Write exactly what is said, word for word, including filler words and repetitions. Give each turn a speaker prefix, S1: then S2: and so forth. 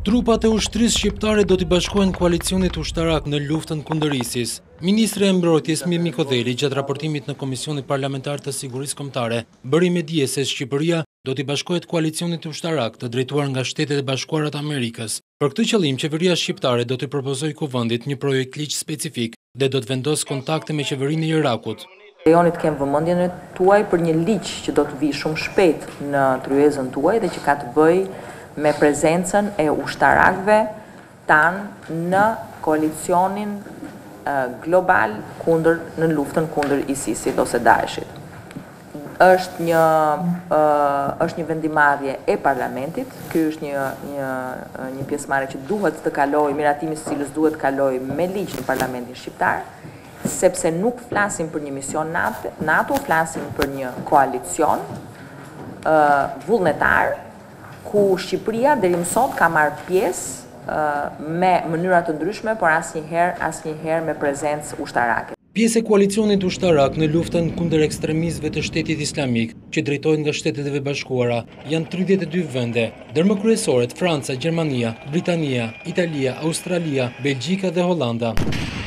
S1: Trupat e ushtrisë shqiptare do t'i bashkohen koalicionit ushtarak në luftën kundër ISIS. Ministri e Mbrojtjes Mimi Kodheli gjatë raportimit në Komisionin Parlamentar të Sigurisë Kombëtare bëri me dije se Shqipëria do t'i bashkohet koalicionit ushtarak të drejtuar nga Shtetet e Bashkuara të Amerikës. Për këtë qëllim, qeveria shqiptare do t'i propozojë Kuvendit një projekt ligj specifik dhe do të vendosë kontakte me qeverinë e Irakut.
S2: Lejonit kem vëmendjen tuaj për një ligj që do të vijë shumë shpejt në tryezën tuaj dhe që ka të bëjë me prezencën e ushtarakëve tanë në koalicionin uh, global kundër në luftën kundër ISIS-it ose Daeshit. Është një uh, është një vendimarrje e parlamentit. Ky është një një një pjesëmarrje që duhet të kalojë, miratimi i cilës duhet të kalojë me ligj në parlamentin shqiptar, sepse nuk flasim për një mision NATO, flasim për një koalicion uh, vullnetar ku Shqipëria deri më sot ka marrë pjesë uh, me mënyra të ndryshme, por asnjëherë asnjëherë me prezencë ushtarake.
S1: Pjesë e koalicionit ushtarak në luftën kundër ekstremistëve të Shtetit Islamik, që drejtohen nga Shtetet e Bashkuara, janë tridhjetë e dy vende, ndër më kryesorët Franca, Gjermania, Britania, Italia, Australia, Belgjika dhe Hollanda.